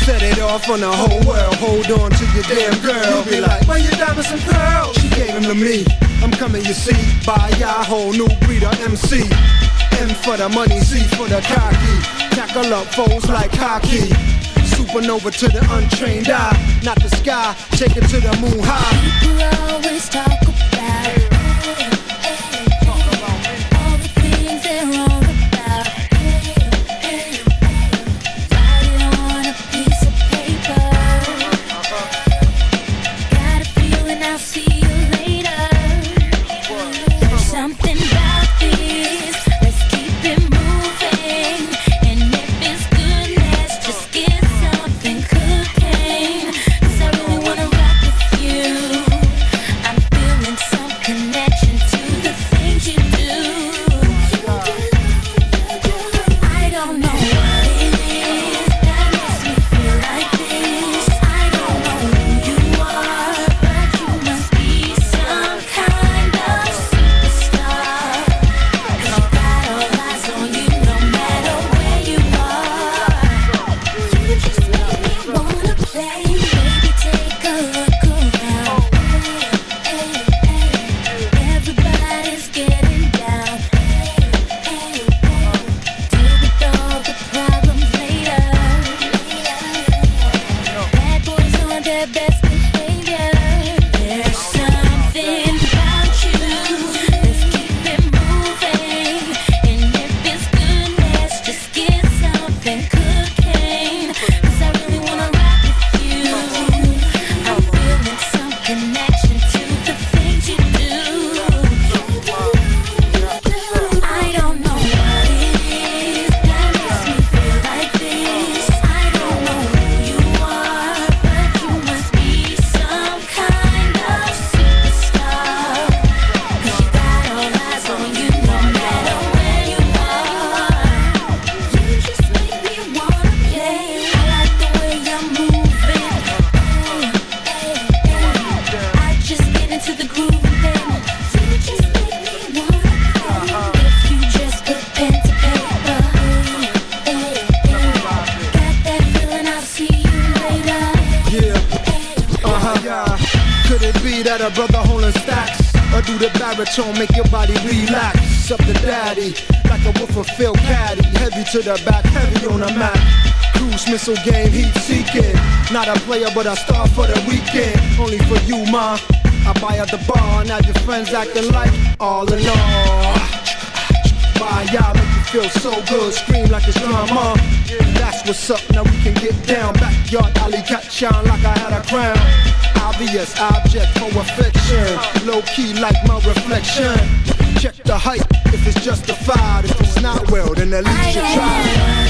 Set it off on the whole world. Hold on to your damn girl. You'll be like, where your diamonds and pearls? She gave him to me. I'm coming, you see, by a whole new breed of MC. M for the money, C for the cocky. Tackle up foes like hockey. Supernova to the untrained eye. Not the sky, take it to the moon high. People always talk about all the things they're wrong about. Write it on a piece of paper. Got a feeling I'll see you later. There's something about this. Let's keep it moving. And if it's good, let's just get something cooking. 'Cause I really wanna rock with you. I'm feeling some connection to the things you do. I don't know what it is that makes me feel like this. I don't know who you are, but you must be some kind of superstar. 'Cause you got all eyes on you no matter where you are. You just make me wanna play. Baby, take a look around. Everybody's getting down. Deal with all the problems later. Bad boys on their best behavior. There's something about you. Let's keep it moving. And if it's good, let's just get something cooking. 'Cause I really wanna rock with you. I'm feeling some connection to the things you do. I don't know what it is that makes me feel like this. I don't know who you are, but you must be some kind of superstar. 'Cause you got all eyes on you no matter where you are. You just make me wanna play. I like the way you're moving. I just get into the groove and then you just make me wanna play. If you just put pen to paper, got that feeling I'll see you later. Yeah, could it be that a brother holding stacks? Or do the baritone make your body relax? Up the daddy, like a woofer Phil Caddy. Heavy to the back, heavy on the mat. Cruise missile game, heat seeking. Not a player, but a star for the weekend. Only for you, ma. I buy at the bar, now your friends acting like all in all. Buy y'all, make you feel so good. Scream like it's drama. That's what's up, now we can get down. Backyard alley cat shine like I had a crown. Obvious object for affection. Low key like my reflection. Check the height if it's justified. If it's not, well, then at least you try.